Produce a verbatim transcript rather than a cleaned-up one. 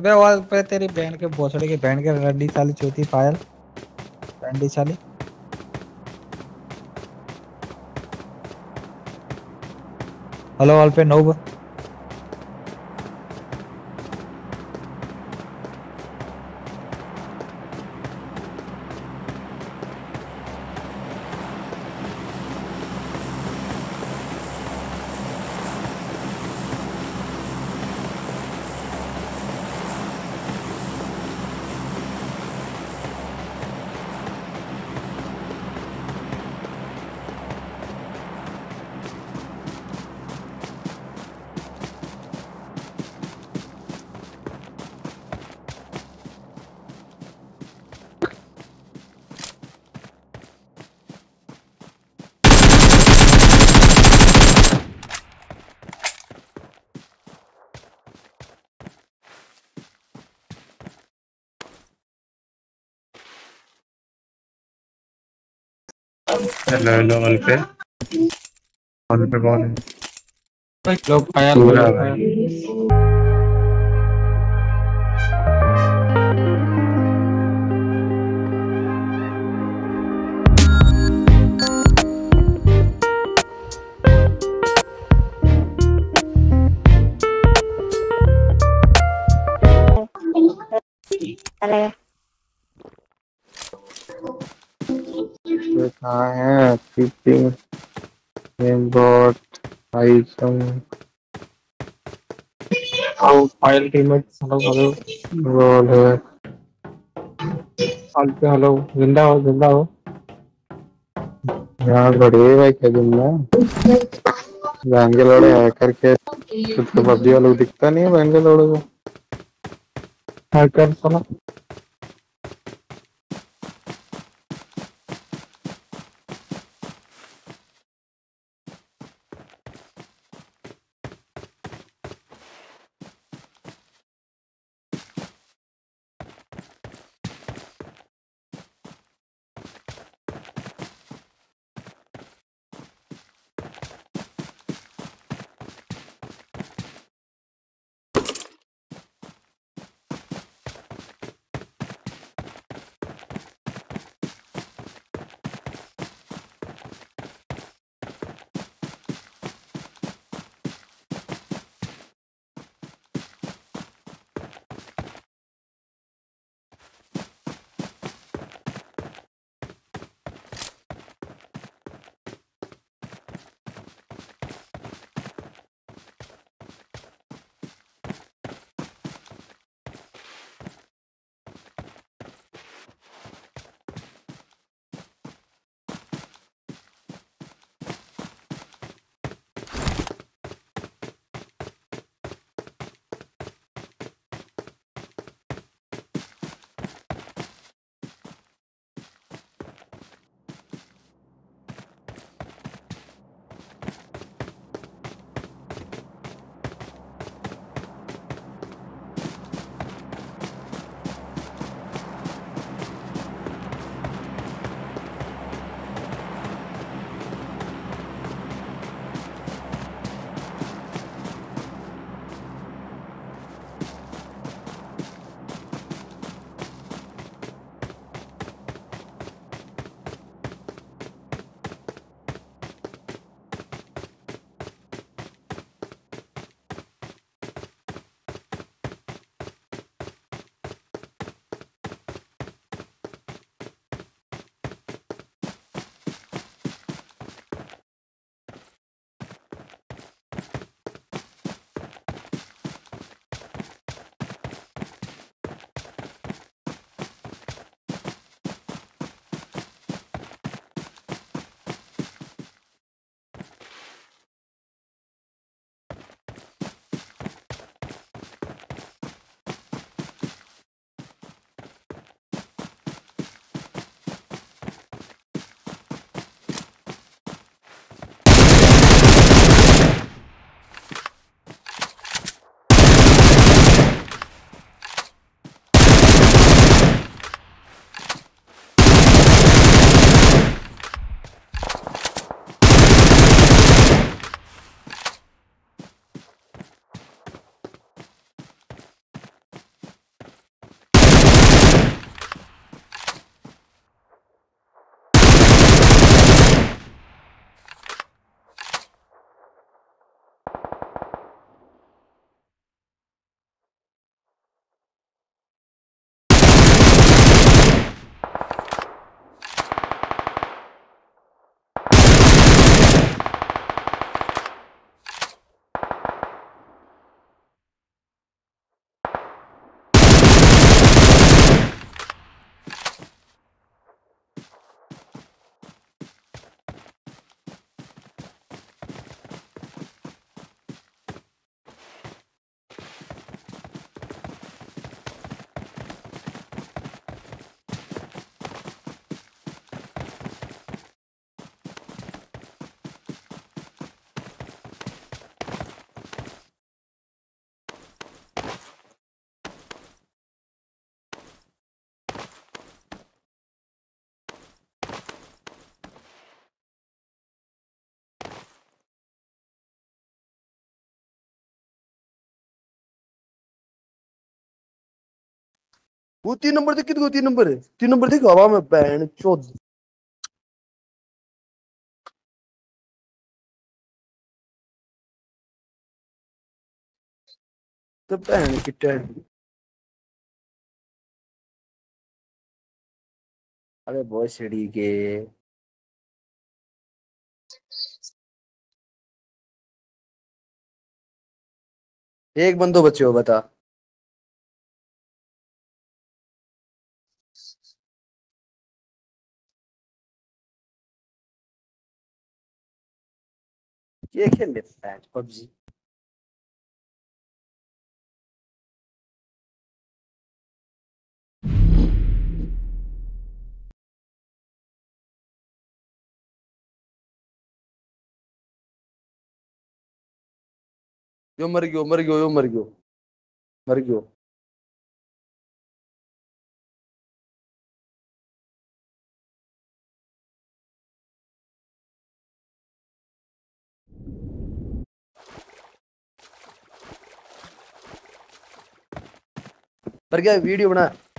अबे वॉल पे तेरी बहन के भोसड़े की बहन के रड्डी साली चौथी पायल रंडी साली। हेलो वॉल पे नोब। हेलो हेलो वॉल पे वॉल पे कौन है? भाई लोग पायल पूरा लोग भाई। पायल। अरे ये कहाँ है? टीचिंग नेम बॉट आइसम ओ Payal teammate hello hello. Role है। वॉल पे हेलो जिंदा हो जिंदा हो। यहाँ बढ़िया भाई क्या जुमला बहन के लोड़े है करके कुछ तो पबजी वालों को दिखता नहीं है बहन के लोड़े को। हैकर साला। वो तीन नंबर देख कितने तीन नंबर है तीन नंबर देख हवा में बहन चौथ तो बहन की टेड अरे बहुत सीढ़ी के एक बंदो बच्चे हो बता ये खेल लेता है पबजी यो मर गयो मर गयो यो मर गयो मर गयो पर क्या वीडियो बना